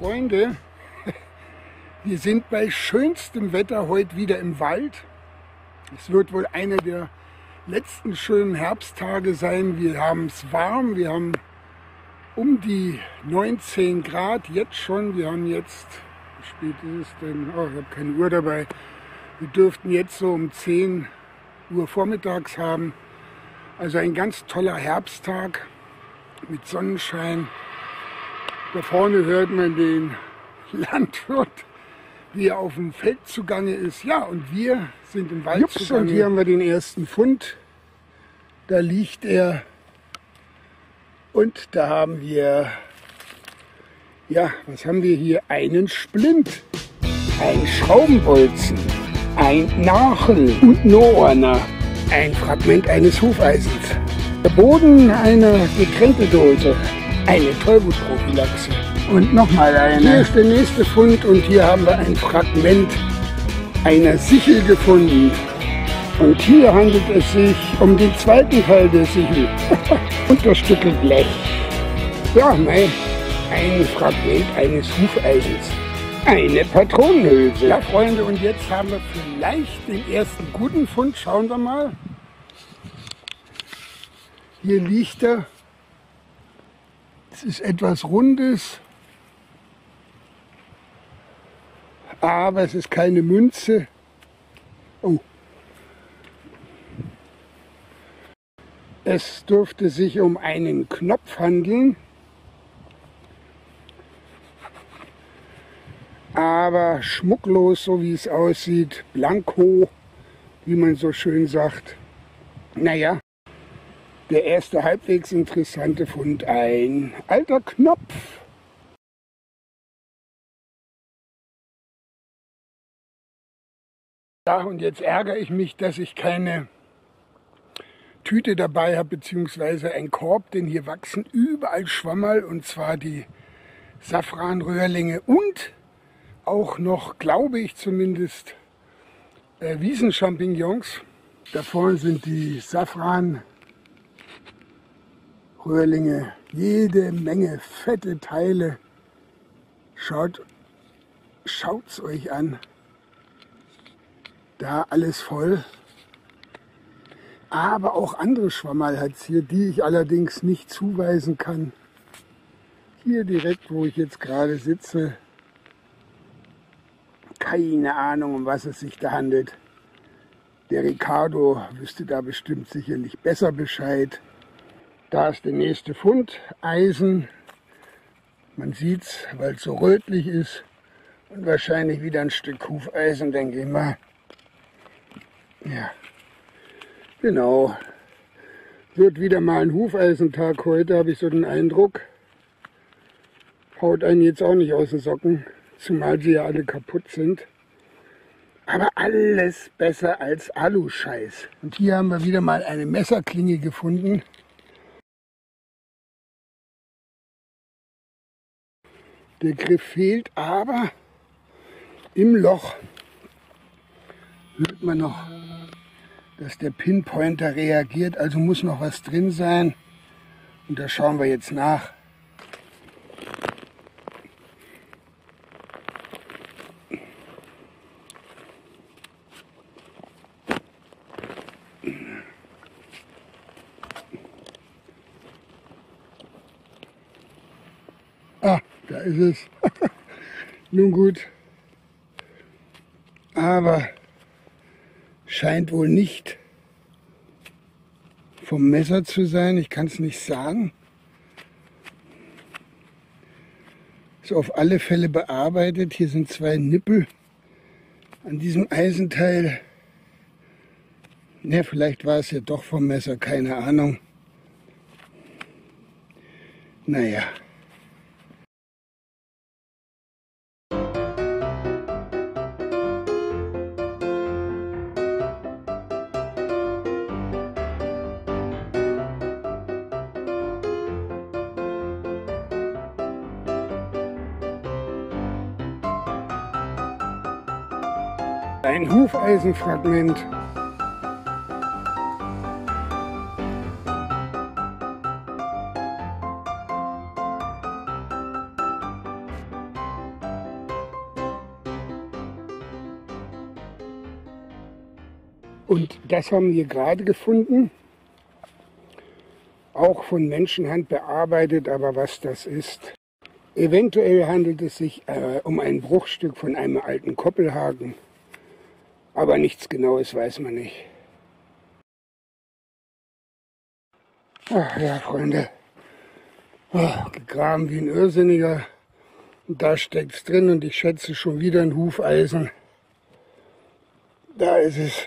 Freunde, wir sind bei schönstem Wetter heute wieder im Wald. Es wird wohl einer der letzten schönen Herbsttage sein. Wir haben es warm, wir haben um die 19 Grad jetzt schon. Wir haben jetzt, wie spät ist es denn? Oh, ich habe keine Uhr dabei. Wir dürften jetzt so um 10 Uhr vormittags haben. Also ein ganz toller Herbsttag mit Sonnenschein. Da vorne hört man den Landwirt, wie er auf dem Feld zugange ist. Ja, und wir sind im Wald zugange. Und hier haben wir den ersten Fund. Da liegt er. Und da haben wir, ja, was haben wir hier? Einen Splint, ein Schraubenbolzen, ein Nagel und Nohorner, ein Fragment eines Hufeisens, der Boden einer Getränkedose, eine Tollwutprophylaxe und nochmal eine. Hier ist der nächste Fund und hier haben wir ein Fragment einer Sichel gefunden. Und hier handelt es sich um den zweiten Teil der Sichel und das Stück Blech. Ja, nein, ein Fragment eines Hufeisens. Eine Patronenhülse. Ja, Freunde, und jetzt haben wir vielleicht den ersten guten Fund. Schauen wir mal. Hier liegt er. Es ist etwas Rundes, aber es ist keine Münze. Oh. Es dürfte sich um einen Knopf handeln, aber schmucklos, so wie es aussieht, blanko, wie man so schön sagt. Naja, der erste halbwegs interessante Fund, ein alter Knopf. Ja, und jetzt ärgere ich mich, dass ich keine Tüte dabei habe, beziehungsweise ein Korb, denn hier wachsen überall Schwammerl, und zwar die Safranröhrlinge und auch noch, glaube ich zumindest, Wiesenchampignons. Da vorne sind die Safranröhrlinge, jede Menge fette Teile. Schaut's euch an. Da alles voll. Aber auch andere Schwammerl hat es hier, die ich allerdings nicht zuweisen kann. Hier direkt, wo ich jetzt gerade sitze, keine Ahnung, um was es sich da handelt. Der Ricardo wüsste da bestimmt sicherlich besser Bescheid. Da ist der nächste Fund, Eisen. Man sieht es, weil es so rötlich ist. Und wahrscheinlich wieder ein Stück Hufeisen, denke ich mal. Ja. Genau, wird wieder mal ein Hufeisentag heute, habe ich so den Eindruck. Haut einen jetzt auch nicht aus den Socken, zumal sie ja alle kaputt sind. Aber alles besser als Aluscheiß. Und hier haben wir wieder mal eine Messerklinge gefunden. Der Griff fehlt, aber im Loch hört man noch, dass der Pinpointer reagiert, also muss noch was drin sein. Und da schauen wir jetzt nach. Ah, da ist es. Nun gut. Aber scheint wohl nicht vom Messer zu sein, ich kann es nicht sagen. Ist auf alle Fälle bearbeitet. Hier sind zwei Nippel an diesem Eisenteil. Ja, vielleicht war es ja doch vom Messer, keine Ahnung. Naja. Ein Hufeisenfragment. Und das haben wir gerade gefunden. Auch von Menschenhand bearbeitet, aber was das ist. Eventuell handelt es sich um ein Bruchstück von einem alten Koppelhaken. Aber nichts Genaues weiß man nicht. Ach ja, Freunde. Gegraben wie ein Irrsinniger. Und da steckt es drin und ich schätze schon wieder ein Hufeisen. Da ist es.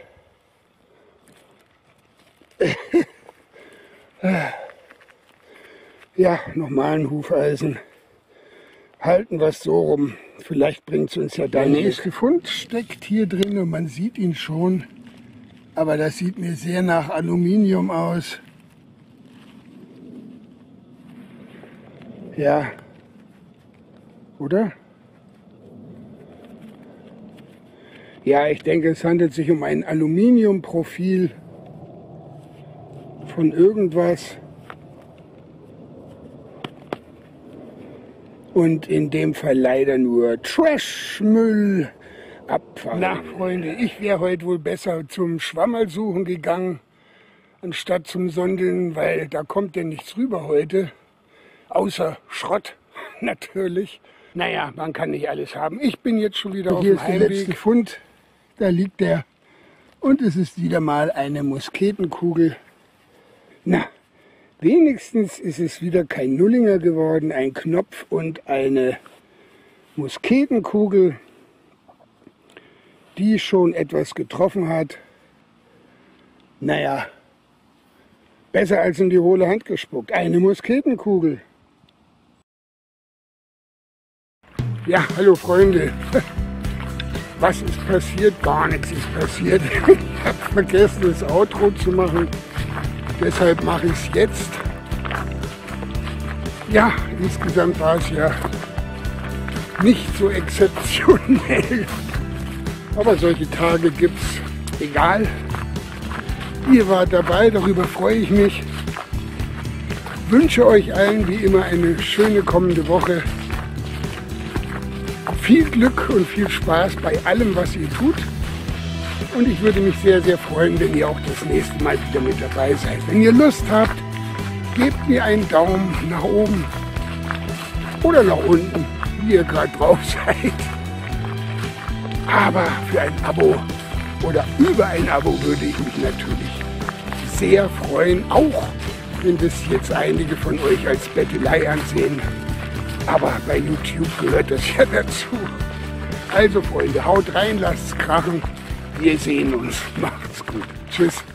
Ja, nochmal ein Hufeisen. Halten wir es so rum. Vielleicht bringt es uns ja dann. Der nächste Fund steckt hier drin und man sieht ihn schon. Aber das sieht mir sehr nach Aluminium aus. Ja. Oder? Ja, ich denke, es handelt sich um ein Aluminiumprofil von irgendwas. Und in dem Fall leider nur Trashmüll, Abfall. Na, Freunde, ich wäre heute wohl besser zum Schwammerl suchen gegangen, anstatt zum Sondeln, weil da kommt ja nichts rüber heute. Außer Schrott, natürlich. Naja, man kann nicht alles haben. Ich bin jetzt schon wieder auf dem Heimweg. Hier ist der letzte Fund. Da liegt der. Und es ist wieder mal eine Musketenkugel. Na, wenigstens ist es wieder kein Nullinger geworden. Ein Knopf und eine Musketenkugel, die schon etwas getroffen hat. Naja, besser als in die hohle Hand gespuckt. Eine Musketenkugel. Ja, hallo Freunde. Was ist passiert? Gar nichts ist passiert. Ich habe vergessen, das Outro zu machen. Deshalb mache ich es jetzt. Ja, insgesamt war es ja nicht so exzeptionell. Aber solche Tage gibt es. Egal. Ihr wart dabei, darüber freue ich mich. Wünsche euch allen wie immer eine schöne kommende Woche. Viel Glück und viel Spaß bei allem, was ihr tut. Und ich würde mich sehr, sehr freuen, wenn ihr auch das nächste Mal wieder mit dabei seid. Wenn ihr Lust habt, gebt mir einen Daumen nach oben oder nach unten, wie ihr gerade drauf seid. Aber für ein Abo oder über ein Abo würde ich mich natürlich sehr freuen, auch wenn das jetzt einige von euch als Bettelei ansehen. Aber bei YouTube gehört das ja dazu. Also Freunde, haut rein, lasst's krachen. Wir sehen uns. Macht's gut. Tschüss.